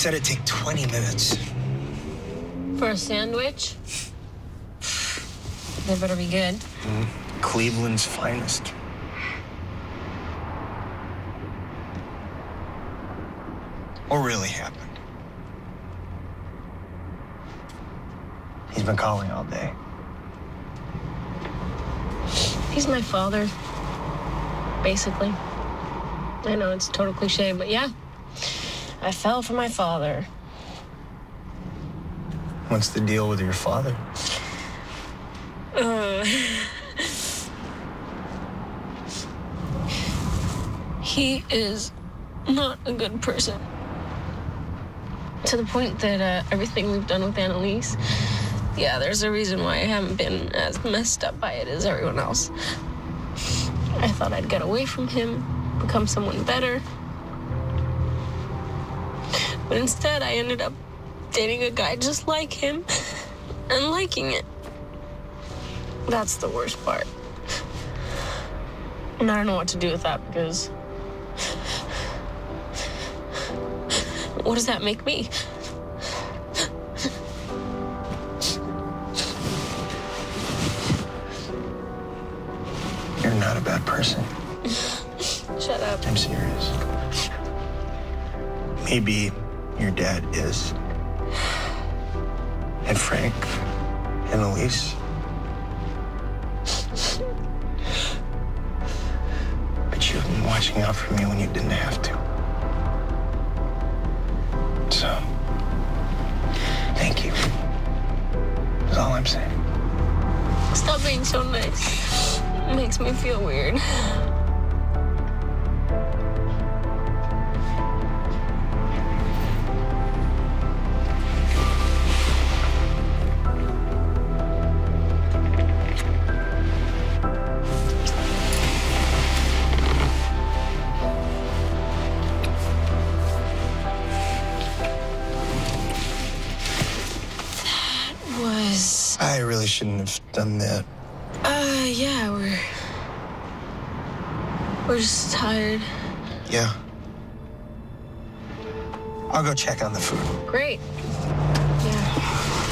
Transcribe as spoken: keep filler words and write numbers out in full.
said it'd take twenty minutes. For a sandwich? They better be good. Mm, Cleveland's finest. What really happened? He's been calling all day. He's my father, basically. I know it's a total cliche, but yeah. I fell for my father. What's the deal with your father? Uh, he is not a good person. To the point that uh, everything we've done with Annalise, yeah, there's a reason why I haven't been as messed up by it as everyone else. I thought I'd get away from him, become someone better. But instead, I ended up dating a guy just like him and liking it. That's the worst part. And I don't know what to do with that because what does that make me? You're not a bad person. Shut up. I'm serious. Maybe your dad is. And Frank and Elise. But you've been watching out for me when you didn't have to. So, thank you. That's all I'm saying. Stop being so nice. It makes me feel weird. Was... I really shouldn't have done that. Uh, yeah, we're... We're just tired. Yeah. I'll go check on the food. Great. Yeah.